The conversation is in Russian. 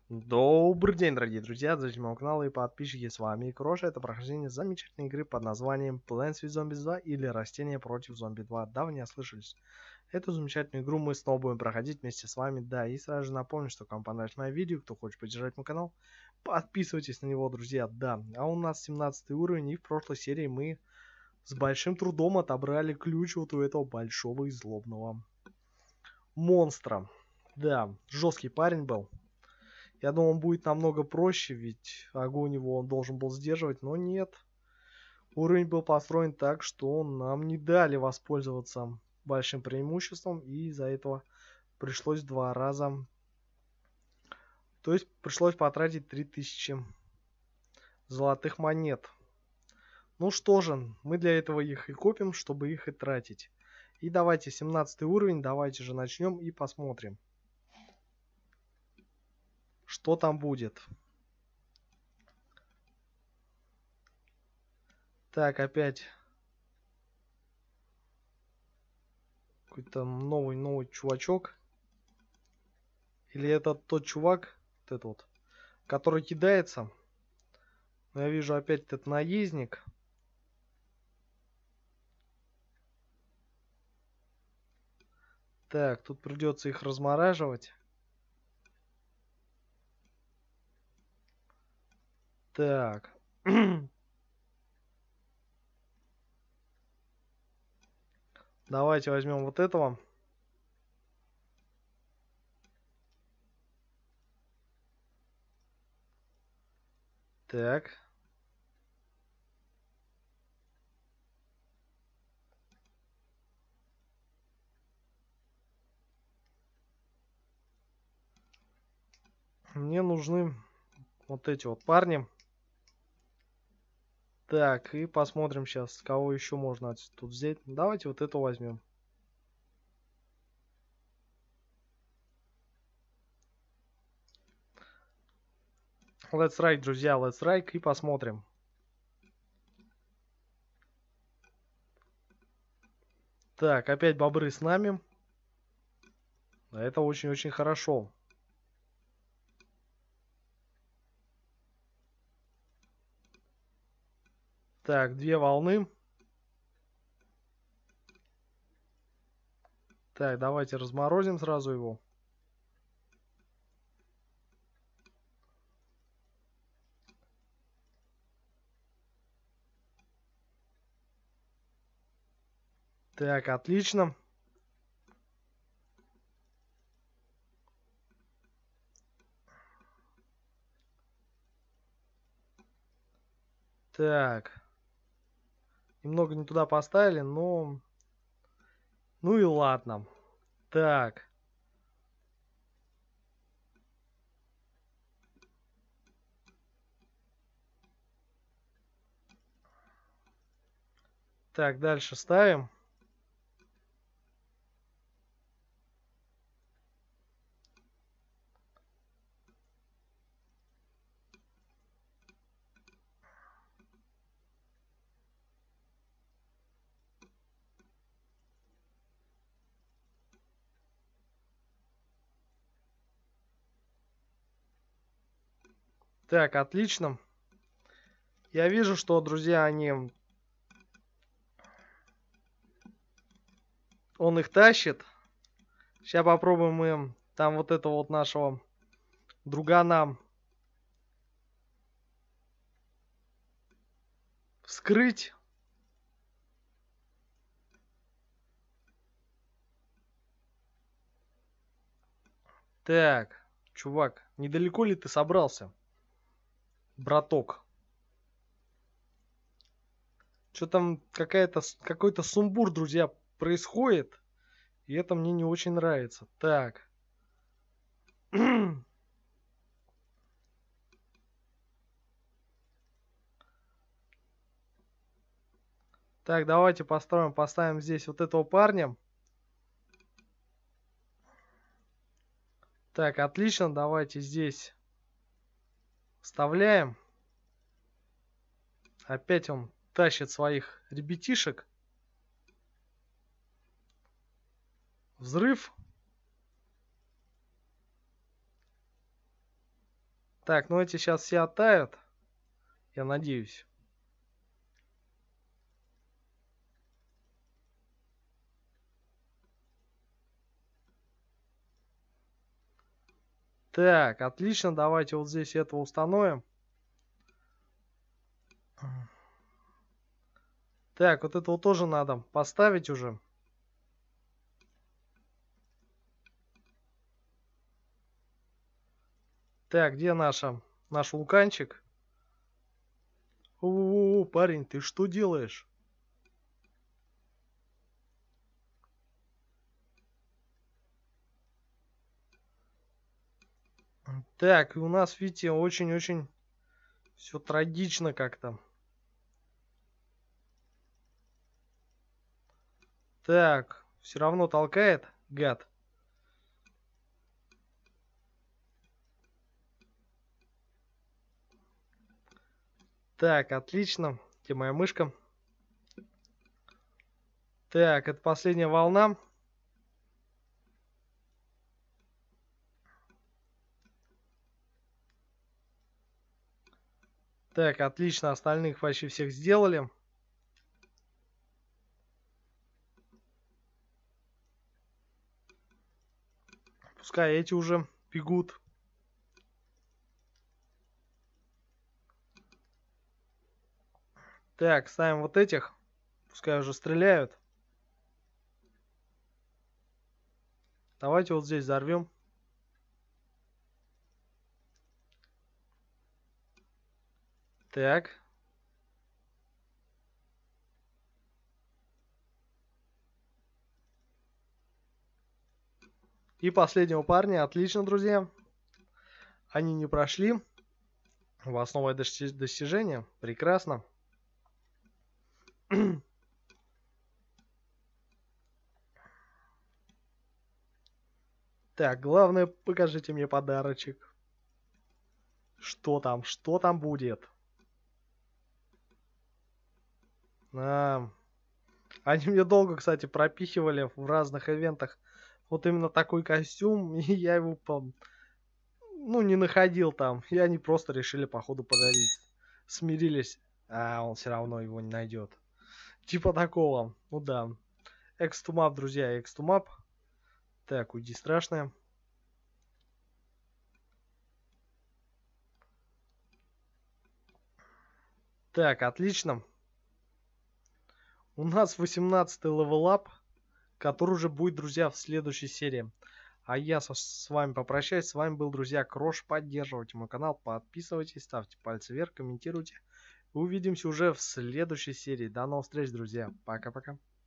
Добрый день, дорогие друзья, зрители моего канала и подписчики, с вами Кроша. Это прохождение замечательной игры под названием Plants vs Zombies 2 или Растения против зомби 2. Да, вы не ослышались. Эту замечательную игру мы снова будем проходить вместе с вами. Да, и сразу же напомню, что кому понравилось мое видео, кто хочет поддержать мой канал, подписывайтесь на него, друзья. Да, а у нас 17 уровень, и в прошлой серии мы с большим трудом отобрали ключ вот у этого большого и злобного монстра. Да, жесткий парень был. Я думал, он будет намного проще, ведь огонь его он должен был сдерживать, но нет. Уровень был построен так, что нам не дали воспользоваться большим преимуществом, и из-за этого пришлось 2 раза. То есть пришлось потратить 3000 золотых монет. Ну что же, мы для этого их и копим, чтобы их и тратить. И давайте 17 уровень, давайте же начнем и посмотрим, что там будет. Так, опять какой-то новый чувачок. Или это тот чувак, вот этот вот, который кидается. Но я вижу опять этот наездник. Так, тут придется их размораживать. Так. Давайте возьмем вот этого. Так. Мне нужны вот эти вот парни. Так, и посмотрим сейчас, кого еще можно тут взять. Давайте вот эту возьмем. Let's Ride, друзья, Let's Ride, и посмотрим. Так, опять бобры с нами. Это очень-очень хорошо. Так, 2 волны. Так, давайте разморозим сразу его. Так, отлично. Так. Немного не туда поставили, но... Ну и ладно. Так. Так, дальше ставим. Так, отлично. Я вижу, что, друзья, он их тащит. Сейчас попробуем мы там вот этого вот нашего другана вскрыть. Так, чувак, недалеко ли ты собрался, браток? Что там какой-то сумбур, друзья, происходит. И это мне не очень нравится. Так. Так, давайте поставим здесь вот этого парня. Так, отлично, давайте здесь вставляем. Опять он тащит своих ребятишек. Взрыв. Так, ну эти сейчас все оттают. Я надеюсь. Так, отлично. Давайте вот здесь этого установим. Так, вот этого тоже надо поставить уже. Так, где наш вулканчик? О, парень, ты что делаешь? Так, и у нас, видите, очень-очень все трагично как-то. Так, все равно толкает, гад. Так, отлично. Где моя мышка? Так, это последняя волна. Так, отлично. Остальных почти всех сделали. Пускай эти уже бегут. Так, ставим вот этих. Пускай уже стреляют. Давайте вот здесь взорвем. Так. И последнего парня. Отлично, друзья. Они не прошли. У вас новое достижение. Прекрасно. Так, главное, покажите мне подарочек. Что там будет? Они мне долго, кстати, пропихивали в разных ивентах вот именно такой костюм, и я его, ну, не находил там. И они просто решили, походу, подарить. Смирились, а он все равно его не найдет. Типа такого, ну да. Экстумап, друзья, экстумап. Так, уйди, страшное. Так, отлично. У нас 18-й левелап, который уже будет, друзья, в следующей серии. А я с вами попрощаюсь. С вами был, друзья, Крош. Поддерживайте мой канал, подписывайтесь, ставьте пальцы вверх, комментируйте. Увидимся уже в следующей серии. До новых встреч, друзья. Пока-пока.